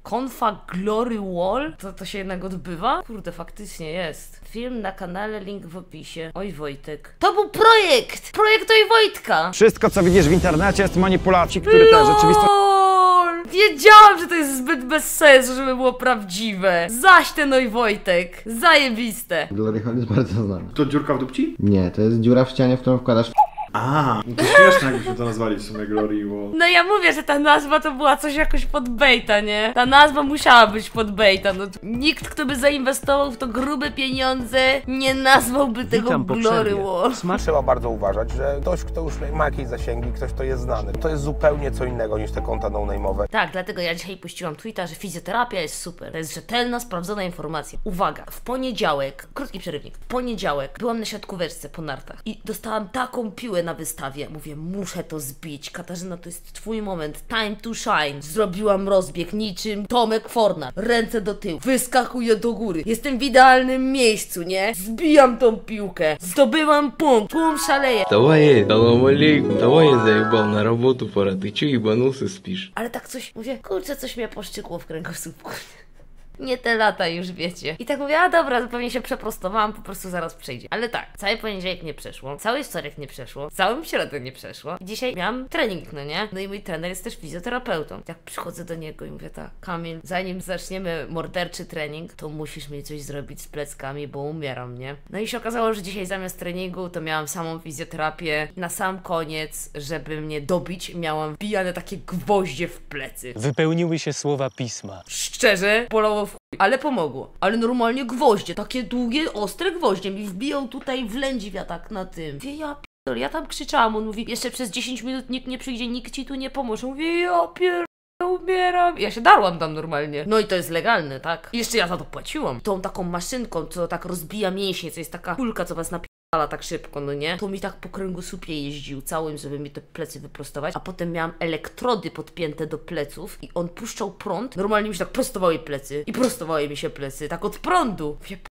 Konfa Glory Wall? To się jednak odbywa? Kurde, faktycznie jest. Film na kanale, link w opisie. Oj Wojtek. To był projekt! Projekt Oj Wojtka! Wszystko, co widzisz w internecie, jest manipulacji, który ta rzeczywistość... Wiedziałam, że to jest zbyt bez sensu, żeby było prawdziwe. Zaś ten Oj Wojtek. Zajebiste. Glory Hall jest bardzo znany. To dziurka w dupci? Nie, to jest dziura w ścianie, w którą wkładasz... A, to śmieszne, jakbyśmy to nazwali w sumie Glory Wall. No ja mówię, że ta nazwa to była coś jakoś pod baita, nie? Ta nazwa musiała być pod baita, no. Nikt, kto by zainwestował w to grube pieniądze, nie nazwałby tego Glory Wall. Trzeba bardzo uważać, że ktoś, kto już ma jakieś zasięgi, ktoś, kto jest znany, to jest zupełnie co innego niż te konta no-name'owe. Tak, dlatego ja dzisiaj puściłam tweeta, że fizjoterapia jest super. To jest rzetelna, sprawdzona informacja. Uwaga, w poniedziałek, krótki przerywnik, w poniedziałek byłam na siatkóweczce po nartach i dostałam taką piłę na wystawie. Mówię, muszę to zbić. Katarzyna, to jest twój moment. Time to shine. Zrobiłam rozbieg niczym Tomek Fornat. Ręce do tyłu. Wyskakuję do góry. Jestem w idealnym miejscu, nie? Zbijam tą piłkę. Zdobyłam punkt. Tłum szaleje. Давай, салам алейкум, давай я заебал, на работу пора, ты чё ебанулся, спишь? Ale tak coś, mówię, kurczę, coś mnie poszczykło w kręgosłupku. Nie te lata już, wiecie. I tak mówię, a dobra, pewnie się przeprostowałam, po prostu zaraz przejdzie. Ale tak, cały poniedziałek nie przeszło, cały wtorek nie przeszło, całą środę nie przeszło. I dzisiaj miałam trening, no nie? No i mój trener jest też fizjoterapeutą. Jak przychodzę do niego i mówię tak, Kamil, zanim zaczniemy morderczy trening, to musisz mi coś zrobić z pleckami, bo umieram, nie? No i się okazało, że dzisiaj zamiast treningu to miałam samą fizjoterapię. Na sam koniec, żeby mnie dobić, miałam wbijane takie gwoździe w plecy. Wypełniły się słowa pisma. Szczerze, bolało w chuj, ale pomogło. Ale normalnie gwoździe, takie długie, ostre gwoździe mi wbiją tutaj w lędźwia tak na tym. Wie, ja pierdolę, ja tam krzyczałam, on mówi, jeszcze przez 10 minut nikt nie przyjdzie, nikt ci tu nie pomoże. Mówię, ja pierdolę, umieram. Ja się darłam tam normalnie. No i to jest legalne, tak? I jeszcze ja za to płaciłam. Tą taką maszynką, co tak rozbija mięśnie, co jest taka kulka, co was napierdala tak szybko, no nie? To mi tak po kręgosłupie jeździł całym, żeby mi te plecy wyprostować, a potem miałam elektrody podpięte do pleców i on puszczał prąd, normalnie mi się tak prostowały plecy i prostowały mi się plecy, tak od prądu.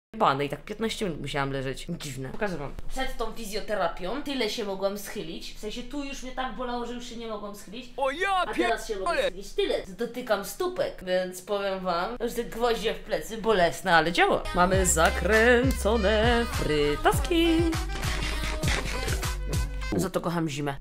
I tak 15 minut musiałam leżeć. Dziwne. Pokażę wam. Przed tą fizjoterapią tyle się mogłam schylić. W sensie tu już mnie tak bolało, że już się nie mogłam schylić. A teraz się mogę schylić tyle. Dotykam stópek, więc powiem wam, że te gwoździe w plecy bolesne, ale działa. Mamy zakręcone frytaski. Za to kocham zimę.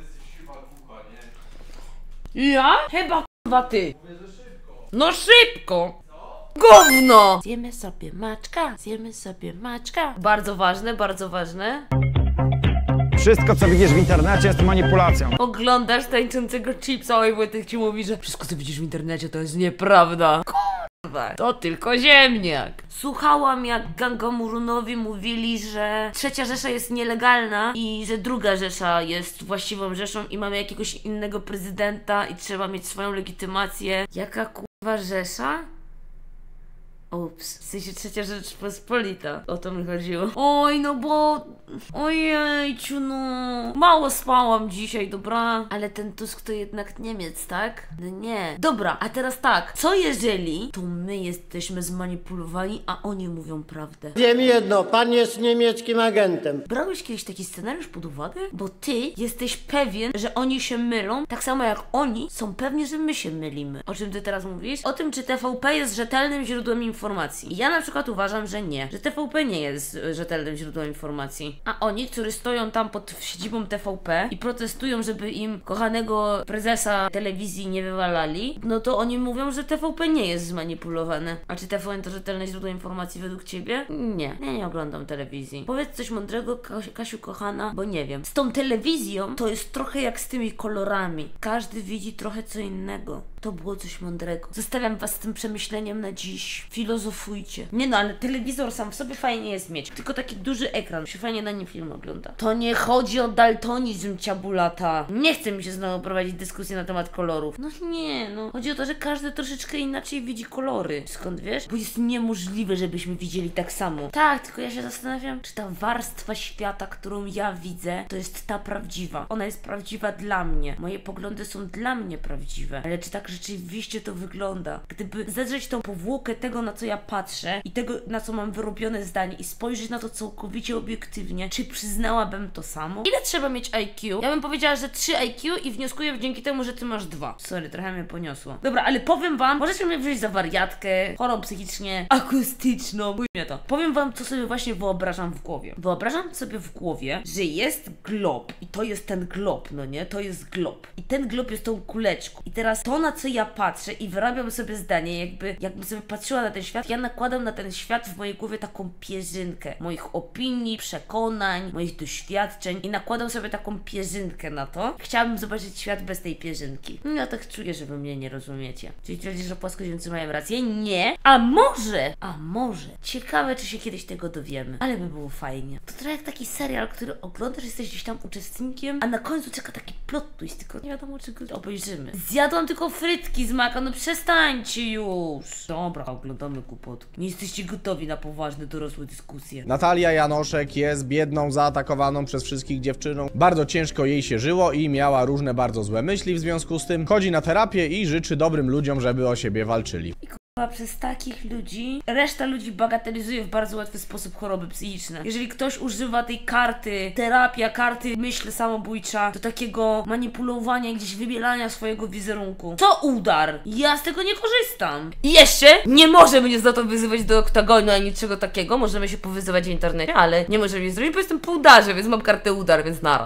Ja? Chyba kurwa ty. No szybko! Gówno! Zjemy sobie maczka, zjemy sobie maczka. Bardzo ważne, bardzo ważne. Wszystko, co widzisz w internecie, jest manipulacją. Oglądasz tańczącego chipsa, oj Wojtek ci mówi, że wszystko, co widzisz w internecie, to jest nieprawda. Kurwa, to tylko ziemniak. Słuchałam, jak Gangamurunowi mówili, że Trzecia Rzesza jest nielegalna i że Druga Rzesza jest właściwą Rzeszą i mamy jakiegoś innego prezydenta i trzeba mieć swoją legitymację. Jaka kurwa Rzesza? Ups, w sensie Trzecia Rzeczpospolita. O to mi chodziło. Oj, no bo... Ojejciu, no... Mało spałam dzisiaj, dobra? Ale ten Tusk to jednak Niemiec, tak? No nie. Dobra, a teraz tak. Co jeżeli to my jesteśmy zmanipulowani, a oni mówią prawdę? Wiem jedno, pan jest niemieckim agentem. Brałeś kiedyś taki scenariusz pod uwagę? Bo ty jesteś pewien, że oni się mylą, tak samo jak oni są pewni, że my się mylimy. O czym ty teraz mówisz? O tym, czy TVP jest rzetelnym źródłem informacji. Ja na przykład uważam, że nie. Że TVP nie jest rzetelnym źródłem informacji. A oni, którzy stoją tam pod siedzibą TVP i protestują, żeby im kochanego prezesa telewizji nie wywalali, no to oni mówią, że TVP nie jest zmanipulowane. A czy TVN to rzetelne źródło informacji według ciebie? Nie. Ja nie oglądam telewizji. Powiedz coś mądrego, Kasiu kochana, bo nie wiem. Z tą telewizją to jest trochę jak z tymi kolorami. Każdy widzi trochę co innego. To było coś mądrego. Zostawiam was z tym przemyśleniem na dziś. Filozofujcie. Nie no, ale telewizor sam w sobie fajnie jest mieć. Tylko taki duży ekran. Się fajnie na nim film ogląda. To nie chodzi o daltonizm, ciabulata. Nie chce mi się znowu prowadzić dyskusji na temat kolorów. No nie, no. Chodzi o to, że każdy troszeczkę inaczej widzi kolory. Skąd wiesz? Bo jest niemożliwe, żebyśmy widzieli tak samo. Tak, tylko ja się zastanawiam, czy ta warstwa świata, którą ja widzę, to jest ta prawdziwa. Ona jest prawdziwa dla mnie. Moje poglądy są dla mnie prawdziwe. Ale czy tak rzeczywiście to wygląda. Gdyby zedrzeć tą powłokę tego, na co ja patrzę i tego, na co mam wyrobione zdanie i spojrzeć na to całkowicie obiektywnie, czy przyznałabym to samo? Ile trzeba mieć IQ? Ja bym powiedziała, że 3 IQ i wnioskuję dzięki temu, że ty masz 2. Sorry, trochę mnie poniosło. Dobra, ale powiem wam, możecie mnie wziąć za wariatkę, chorą psychicznie, akustyczną, chuj mnie to. Powiem wam, co sobie właśnie wyobrażam w głowie. Wyobrażam sobie w głowie, że jest glob i to jest ten glob, no nie? To jest glob. I ten glob jest tą kuleczką. I teraz to, na co ja patrzę i wyrabiam sobie zdanie, jakbym sobie patrzyła na ten świat, ja nakładam na ten świat w mojej głowie taką pierzynkę moich opinii, przekonań, moich doświadczeń i nakładam sobie taką pierzynkę na to. Chciałabym zobaczyć świat bez tej pierzynki. No ja tak czuję, że wy mnie nie rozumiecie. Czyli twierdzisz, że płaskoziemcy mają rację? Nie. A może. Ciekawe, czy się kiedyś tego dowiemy. Ale by było fajnie. To trochę jak taki serial, który oglądasz, jesteś gdzieś tam uczestnikiem, a na końcu czeka taki plot twist, tylko nie wiadomo, czy go obejrzymy. Zjadłam tylko frytki z maka, no przestańcie już. Dobra, oglądamy głupotki. Nie jesteście gotowi na poważne, dorosłe dyskusje. Natalia Janoszek jest biedną, zaatakowaną przez wszystkich dziewczyną. Bardzo ciężko jej się żyło i miała różne bardzo złe myśli w związku z tym. Chodzi na terapię i życzy dobrym ludziom, żeby o siebie walczyli. A przez takich ludzi reszta ludzi bagatelizuje w bardzo łatwy sposób choroby psychiczne. Jeżeli ktoś używa tej karty, terapia, karty myśl samobójcza do takiego manipulowania, gdzieś wybielania swojego wizerunku. Co udar? Ja z tego nie korzystam. I jeszcze nie może mnie za to wyzywać do oktagonu ani niczego takiego. Możemy się powyzywać w internecie, ale nie możemy nic zrobić, bo jestem po udarze, więc mam kartę udar, więc nara.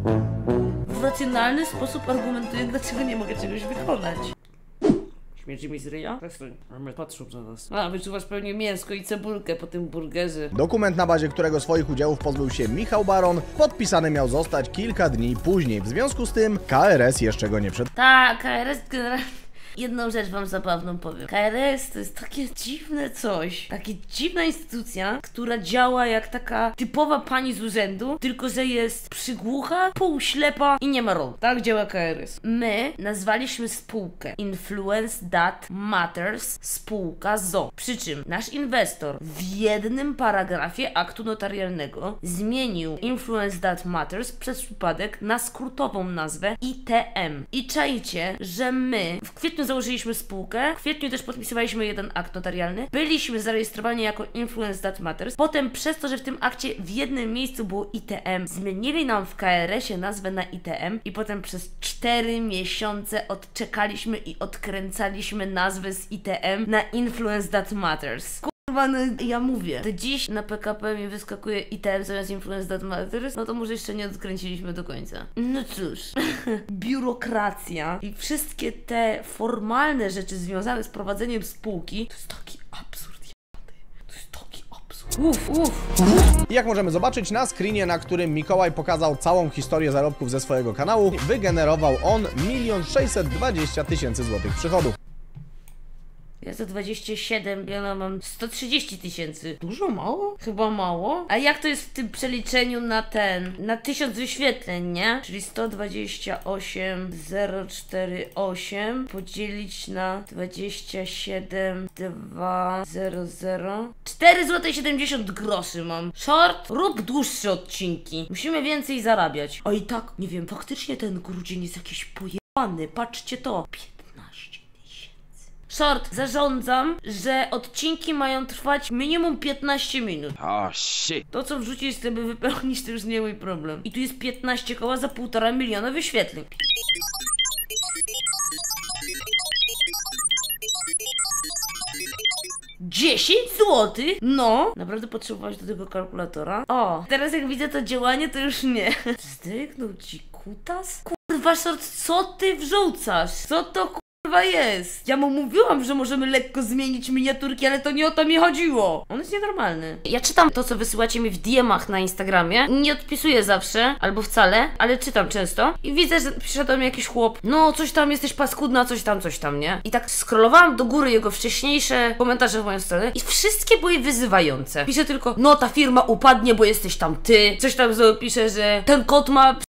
W racjonalny sposób argumentuję, dlaczego nie mogę czegoś wykonać. Śmierdzi mi z ryja? Przestań, mamy patrzą na nas. A, wyczuwasz pewnie mięsko i cebulkę po tym burgerze. Dokument, na bazie którego swoich udziałów pozbył się Michał Baron, podpisany miał zostać kilka dni później. W związku z tym KRS jeszcze go nie przed... Tak, KRS generalnie... Jedną rzecz wam zabawną powiem. KRS to jest takie dziwne coś. Taka dziwna instytucja, która działa jak taka typowa pani z urzędu, tylko że jest przygłucha, półślepa i nie ma rąk. Tak działa KRS. My nazwaliśmy spółkę Influence That Matters spółka ZO. Przy czym nasz inwestor w jednym paragrafie aktu notarialnego zmienił Influence That Matters przez przypadek na skrótową nazwę ITM. I czajcie, że my w kwietniu założyliśmy spółkę, w kwietniu też podpisywaliśmy jeden akt notarialny, byliśmy zarejestrowani jako Influence That Matters, potem przez to, że w tym akcie w jednym miejscu było ITM, zmienili nam w KRS-ie nazwę na ITM i potem przez 4 miesiące odczekaliśmy i odkręcaliśmy nazwę z ITM na Influence That Matters. Kurwa, no ja mówię, to dziś na PKP mi wyskakuje ITM zamiast Influence That Matters, no to może jeszcze nie odkręciliśmy do końca. No cóż, biurokracja i wszystkie te formalne rzeczy związane z prowadzeniem spółki, to jest taki absurd. To jest taki absurd. Jak możemy zobaczyć na screenie, na którym Mikołaj pokazał całą historię zarobków ze swojego kanału, wygenerował on 1 620 000 złotych przychodów. Ja za 27, ja mam 130 000. Dużo mało? Chyba mało. A jak to jest w tym przeliczeniu na 1000 wyświetleń, nie? Czyli 128,048 podzielić na 27,200. 4,70 zł mam. Short, rób dłuższe odcinki. Musimy więcej zarabiać. A i tak, nie wiem, faktycznie ten grudzień jest jakiś pojebany. Patrzcie to. 15 000. Short, zarządzam, że odcinki mają trwać minimum 15 minut. Oh shit. To, co wrzucisz, żeby wypełnić, to już nie mój problem. I tu jest 15 koła za 1,5 miliona wyświetleń. $10 zł? No, naprawdę potrzebowałaś do tego kalkulatora? O, teraz jak widzę to działanie, to już nie. Zdrygnął ci kutas? Kurwa, Short, co ty wrzucasz? Co to kurwa jest? Ja mu mówiłam, że możemy lekko zmienić miniaturki, ale to nie o to mi chodziło. On jest nienormalny. Ja czytam to, co wysyłacie mi w DM-ach na Instagramie. Nie odpisuję zawsze, albo wcale, ale czytam często. I widzę, że pisze do mnie jakiś chłop. No, coś tam, jesteś paskudna, coś tam, nie? I tak scrollowałam do góry jego wcześniejsze komentarze w moją stronę i wszystkie były wyzywające. Pisze tylko, no ta firma upadnie, bo jesteś tam ty. Coś tam pisze, że ten kot ma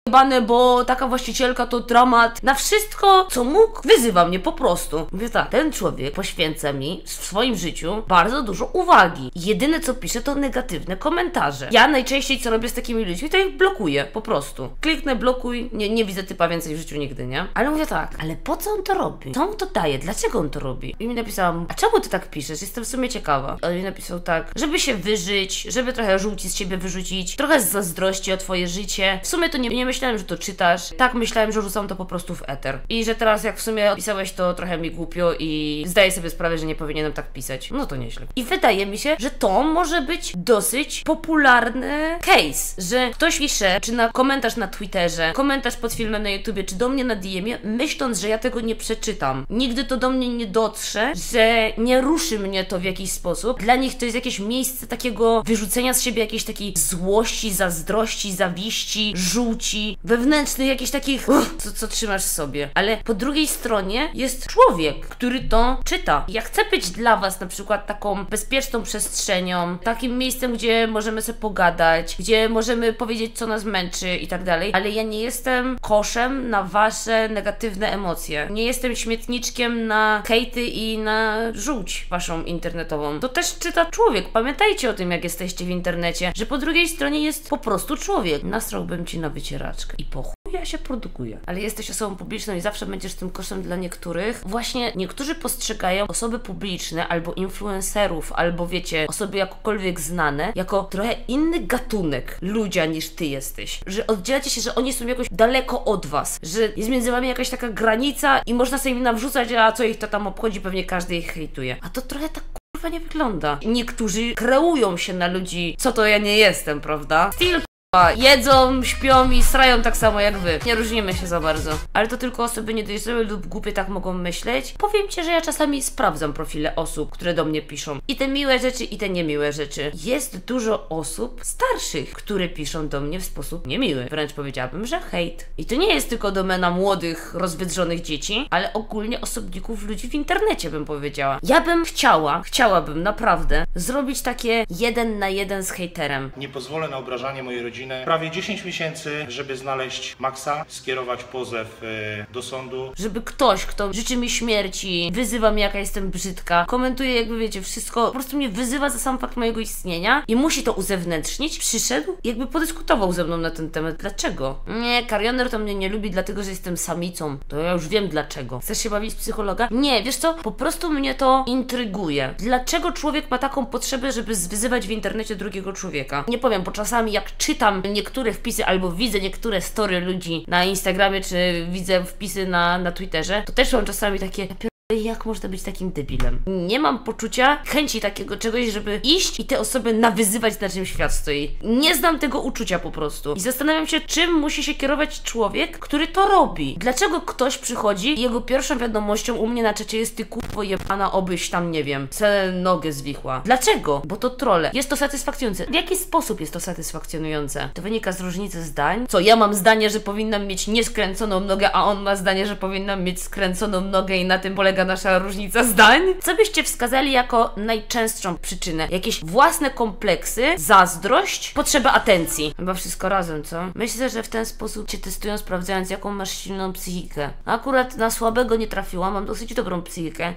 jebane, bo taka właścicielka to dramat. Na wszystko, co mógł, wyzywa mnie po prostu. Mówię tak, ten człowiek poświęca mi w swoim życiu bardzo dużo uwagi. Jedyne co pisze to negatywne komentarze. Ja najczęściej co robię z takimi ludźmi, to ich blokuję, po prostu. Kliknę blokuj, nie widzę typa więcej w życiu nigdy, nie? Ale mówię tak, ale po co on to robi? Co mu to daje? Dlaczego on to robi? I mi napisałam, a czemu ty tak piszesz? Jestem w sumie ciekawa. On mi napisał tak, żeby się wyżyć, żeby trochę żółci z siebie wyrzucić, trochę z zazdrości o twoje życie. W sumie to nie myślałem, że to czytasz. Tak myślałem, że rzucam to po prostu w eter. I że teraz jak w sumie pisałeś, to trochę mi głupio i zdaję sobie sprawę, że nie powinienem tak pisać. No to nieźle. I wydaje mi się, że to może być dosyć popularny case, że ktoś pisze, czy na komentarz na Twitterze, komentarz pod filmem na YouTubie, czy do mnie na DM-ie, myśląc, że ja tego nie przeczytam. Nigdy to do mnie nie dotrze, że nie ruszy mnie to w jakiś sposób. Dla nich to jest jakieś miejsce takiego wyrzucenia z siebie jakiejś takiej złości, zazdrości, zawiści, żółci, wewnętrznych jakichś takich co trzymasz w sobie. Ale po drugiej stronie jest człowiek, który to czyta. Ja chcę być dla was na przykład taką bezpieczną przestrzenią, takim miejscem, gdzie możemy sobie pogadać, gdzie możemy powiedzieć, co nas męczy i tak dalej, ale ja nie jestem koszem na wasze negatywne emocje. Nie jestem śmietniczkiem na hejty i na żółć waszą internetową. To też czyta człowiek. Pamiętajcie o tym, jak jesteście w internecie, że po drugiej stronie jest po prostu człowiek. Nastrałbym ci na wycieraczkę i po ja się produkuję. Ale jesteś osobą publiczną i zawsze będziesz tym koszem dla niektórych. Właśnie niektórzy postrzegają osoby publiczne albo influencerów, albo wiecie, osoby jakkolwiek znane, jako trochę inny gatunek ludzia niż ty jesteś. Że oddzielacie się, że oni są jakoś daleko od was. Że jest między wami jakaś nawrzuca granica i można sobie nawrzucać, a co ich to tam obchodzi, pewnie każdy ich hejtuje. A to trochę tak kurwa nie wygląda. Niektórzy kreują się na ludzi, co to ja nie jestem, prawda? Styl jedzą, śpią i srają tak samo jak wy. Nie różnimy się za bardzo. Ale to tylko osoby niedojrzałe lub głupie tak mogą myśleć. Powiem ci, że ja czasami sprawdzam profile osób, które do mnie piszą. I te miłe rzeczy, i te niemiłe rzeczy. Jest dużo osób starszych, które piszą do mnie w sposób niemiły. Wręcz powiedziałabym, że hejt. I to nie jest tylko domena młodych, rozwydrzonych dzieci, ale ogólnie osobników ludzi w internecie, bym powiedziała. Ja bym chciałabym naprawdę zrobić takie 1 na 1 z hejterem. Nie pozwolę na obrażanie mojej rodziny. Prawie 10 miesięcy, żeby znaleźć Maxa, skierować pozew do sądu. Żeby ktoś, kto życzy mi śmierci, wyzywa mnie, jaka jestem brzydka, komentuje, jakby wiecie, wszystko, po prostu mnie wyzywa za sam fakt mojego istnienia i musi to uzewnętrznić, przyszedł i jakby podyskutował ze mną na ten temat. Dlaczego? Nie, Karioner to mnie nie lubi, dlatego, że jestem samicą. To ja już wiem dlaczego. Chcesz się bawić z psychologa? Nie, wiesz co? Po prostu mnie to intryguje. Dlaczego człowiek ma taką potrzebę, żeby wyzywać w internecie drugiego człowieka? Nie powiem, bo czasami jak czytam niektóre wpisy albo widzę niektóre story ludzi na Instagramie, czy widzę wpisy na Twitterze, to też mam czasami takie: jak można być takim debilem? Nie mam poczucia, chęci takiego czegoś, żeby iść i te osoby nawyzywać, na czym świat stoi. Nie znam tego uczucia po prostu. I zastanawiam się, czym musi się kierować człowiek, który to robi. Dlaczego ktoś przychodzi i jego pierwszą wiadomością u mnie na czacie jest: ty kurwo jebana, obyś tam, nie wiem, se nogę zwichła. Dlaczego? Bo to trolle. Jest to satysfakcjonujące. W jaki sposób jest to satysfakcjonujące? To wynika z różnicy zdań. Co, ja mam zdanie, że powinnam mieć nieskręconą nogę, a on ma zdanie, że powinnam mieć skręconą nogę i na tym polega nasza różnica zdań? Co byście wskazali jako najczęstszą przyczynę? Jakieś własne kompleksy, zazdrość, potrzeba atencji. Chyba wszystko razem, co? Myślę, że w ten sposób cię testują, sprawdzając, jaką masz silną psychikę. Akurat na słabego nie trafiłam, mam dosyć dobrą psychikę.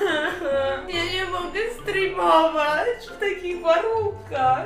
Ja nie mogę streamować w takich warunkach.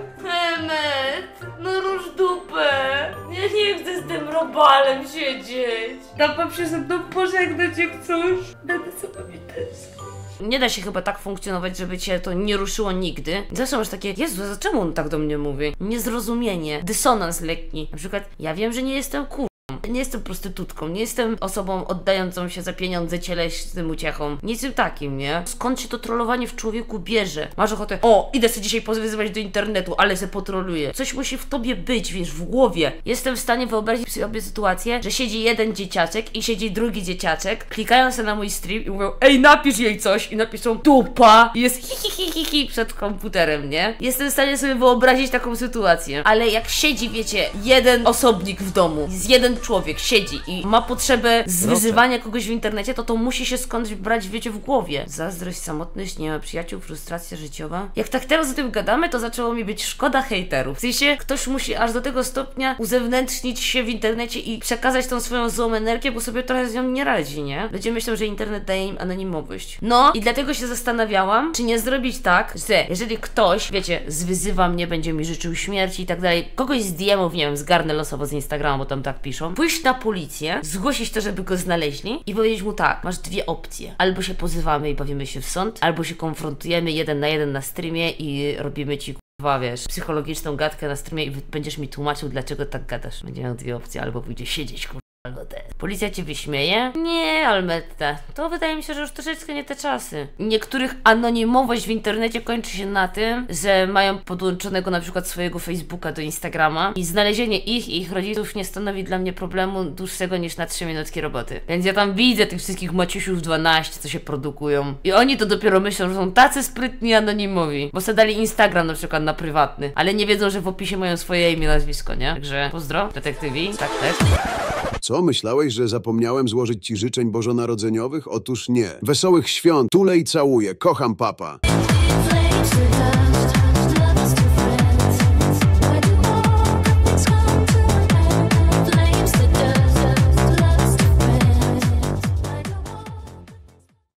Emet, no rusz dupę. Ja nie chcę z tym robalem siedzieć. Dam się ze mną pożegnać jak coś. Będę sobie też. Nie da się chyba tak funkcjonować, żeby cię to nie ruszyło nigdy. Zawsze masz takie: Jezu, czemu on tak do mnie mówi? Niezrozumienie, dysonans lekki. Na przykład, ja wiem, że nie jestem nie jestem prostytutką, nie jestem osobą oddającą się za pieniądze cielesnym uciechom. Nie jestem takim, nie? Skąd się to trollowanie w człowieku bierze? Masz ochotę: o, idę sobie dzisiaj wyzywać do internetu, ale se potroluję. Coś musi w tobie być, wiesz, w głowie. Jestem w stanie wyobrazić sobie sytuację, że siedzi jeden dzieciaczek i siedzi drugi dzieciaczek, klikają sobie na mój stream i mówią: ej, napisz jej coś, i napiszą dupa, i jest hi przed komputerem, nie? Jestem w stanie sobie wyobrazić taką sytuację. Ale jak siedzi, wiecie, jeden osobnik w domu, jest jeden jeden człowiek siedzi i ma potrzebę zwyzywania kogoś w internecie, to musi się skądś brać, wiecie, w głowie. Zazdrość, samotność, nie ma przyjaciół, frustracja życiowa. Jak tak teraz o tym gadamy, to zaczęło mi być szkoda hejterów. W sensie, ktoś musi aż do tego stopnia uzewnętrznić się w internecie i przekazać tą swoją złą energię, bo sobie trochę z nią nie radzi, nie? Ludzie myślą, że internet daje im anonimowość. No i dlatego się zastanawiałam, czy nie zrobić tak, że jeżeli ktoś, wiecie, zwyzywa mnie, będzie mi życzył śmierci i tak dalej, kogoś z DM-ów, nie wiem, zgarnę losowo z Instagrama, bo tam tak piszą, pójść na policję, zgłosić to, żeby go znaleźli i powiedzieć mu tak, masz dwie opcje. Albo się pozywamy i bawimy się w sąd, albo się konfrontujemy 1 na 1 na streamie i robimy ci wiesz, psychologiczną gadkę na streamie i będziesz mi tłumaczył, dlaczego tak gadasz. Będzie miał dwie opcje, albo pójdzie siedzieć, albo te. Policja cię wyśmieje? Nie, Almetta. To wydaje mi się, że już troszeczkę nie te czasy. Niektórych anonimowość w internecie kończy się na tym, że mają podłączonego na przykład swojego Facebooka do Instagrama i znalezienie ich i ich rodziców nie stanowi dla mnie problemu dłuższego niż na 3 minutki roboty. Więc ja tam widzę tych wszystkich Maciusiów 12, co się produkują. I oni to dopiero myślą, że są tacy sprytni anonimowi, bo sobie dali Instagram na przykład na prywatny, ale nie wiedzą, że w opisie mają swoje imię, nazwisko, nie? Także pozdro, detektywi, tak też. Co, myślałeś, że zapomniałem złożyć ci życzeń bożonarodzeniowych? Otóż nie. Wesołych świąt, tulej całuję, kocham papa.